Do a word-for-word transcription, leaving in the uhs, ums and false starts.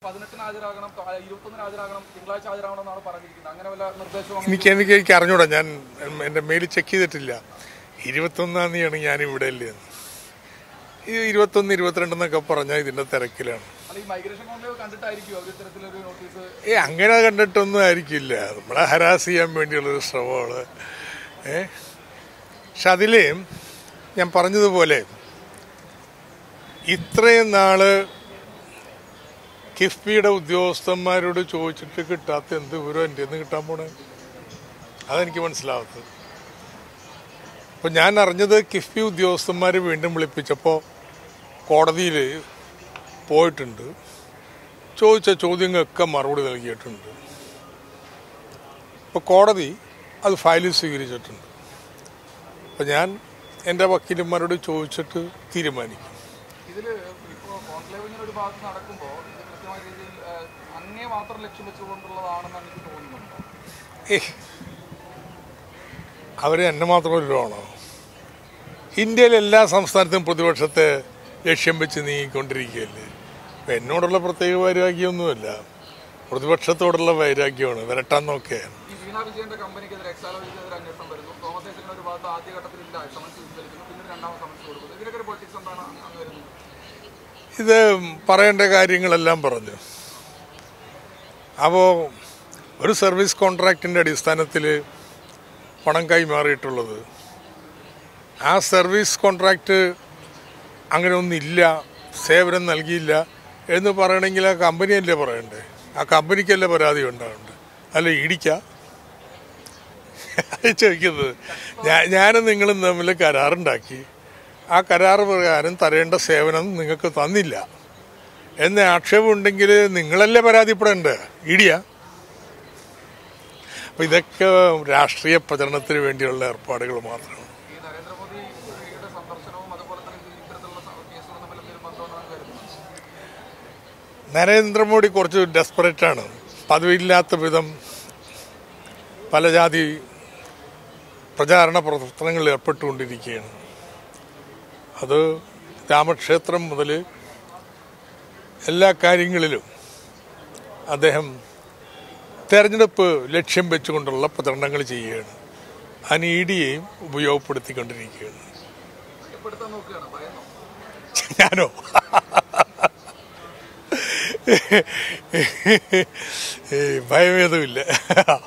എനിക്ക് എനിക്ക് എനിക്ക് അറിഞ്ഞൂടാ. ഞാൻ എൻ്റെ മെയിൽ ചെക്ക് ചെയ്തിട്ടില്ല. ഇരുപത്തൊന്നാം തീയതിയാണ് ഞാൻ ഇവിടെ അല്ലേ എന്ന്. ഈ ഇരുപത്തൊന്ന് ഇരുപത്തിരണ്ടെന്നൊക്കെ പറഞ്ഞാൽ ഇതിൻ്റെ തിരക്കിലാണ്. ഏ അങ്ങനെ കണ്ടിട്ടൊന്നും ആയിരിക്കില്ല. നമ്മളെ ഹരാസ് ചെയ്യാൻ വേണ്ടിയുള്ളൊരു ശ്രമമാണ്. ഏ പക്ഷെ അതിൽ ഞാൻ പറഞ്ഞതുപോലെ ഇത്രയും നാള് കിഫ്ബിയുടെ ഉദ്യോഗസ്ഥന്മാരോട് ചോദിച്ചിട്ട് കിട്ടാത്ത എന്ത് വിവരം എൻ്റെ നിന്ന് കിട്ടാൻ പോണേ, അതെനിക്ക് മനസ്സിലാവാത്തത്. അപ്പോൾ ഞാൻ അറിഞ്ഞത് കിഫ്ബി ഉദ്യോഗസ്ഥന്മാർ വീണ്ടും വിളിപ്പിച്ചപ്പോൾ കോടതിയിൽ പോയിട്ടുണ്ട്, ചോദിച്ച ചോദ്യങ്ങളൊക്കെ മറുപടി നൽകിയിട്ടുണ്ട്. അപ്പോൾ കോടതി അത് ഫയലിൽ സ്വീകരിച്ചിട്ടുണ്ട്. അപ്പോൾ ഞാൻ എൻ്റെ വക്കീലന്മാരോട് ചോദിച്ചിട്ട് തീരുമാനിക്കും. ഏ അവർ എന്നെ മാത്രമല്ലോ. ഇന്ത്യയിലെ എല്ലാ സംസ്ഥാനത്തും പ്രതിപക്ഷത്തെ ലക്ഷ്യം വെച്ച് നീങ്ങിക്കൊണ്ടിരിക്കുകയല്ലേ. അപ്പം എന്നോടുള്ള പ്രത്യേക വൈരാഗ്യമൊന്നുമല്ല, പ്രതിപക്ഷത്തോടുള്ള വൈരാഗ്യമാണ്. വരട്ടാൻ നോക്കേ ഇത് പറയേണ്ട കാര്യങ്ങളെല്ലാം പറഞ്ഞു. അപ്പോൾ ഒരു സർവീസ് കോൺട്രാക്റ്റിൻ്റെ അടിസ്ഥാനത്തിൽ പണം കൈമാറിയിട്ടുള്ളത്, ആ സർവീസ് കോൺട്രാക്റ്റ് അങ്ങനെ ഒന്നില്ല, സേവനം നൽകിയില്ല എന്ന് പറയണമെങ്കിൽ ആ കമ്പനിയല്ലേ പറയണ്ടേ? ആ കമ്പനിക്കല്ലേ പരാതി ഉണ്ടാവുന്നുണ്ട്, അല്ല ഇടിക്ക ചോദിക്കുന്നത്. ഞാൻ ഞാനും നിങ്ങളും തമ്മിൽ കരാറുണ്ടാക്കി, ആ കരാറ് പ്രകാരം തരേണ്ട സേവനം നിങ്ങൾക്ക് തന്നില്ല എന്ന ആക്ഷേപം ഉണ്ടെങ്കിൽ നിങ്ങളല്ലേ പരാതിപ്പെടേണ്ടേ? ഇടിയ. അപ്പം ഇതൊക്കെ രാഷ്ട്രീയ പ്രചരണത്തിന് വേണ്ടിയുള്ള ഏർപ്പാടുകൾ മാത്രമാണ്. നരേന്ദ്രമോദി കുറച്ച് ഡെസ്പറേറ്റാണ്. പതിവില്ലാത്ത വിധം പല ജാതി പ്രചാരണ പ്രവർത്തനങ്ങളിൽ ഏർപ്പെട്ടുകൊണ്ടിരിക്കുകയാണ്. അത് രാമക്ഷേത്രം മുതൽ എല്ലാ കാര്യങ്ങളിലും അദ്ദേഹം തെരഞ്ഞെടുപ്പ് ലക്ഷ്യം വെച്ചുകൊണ്ടുള്ള പ്രചരണങ്ങൾ ചെയ്യുകയാണ്. അതിന് ഇ ഡിയെയും ഉപയോഗപ്പെടുത്തിക്കൊണ്ടിരിക്കുകയാണ്. ഞാനോ ഭയമേതുമില്ല.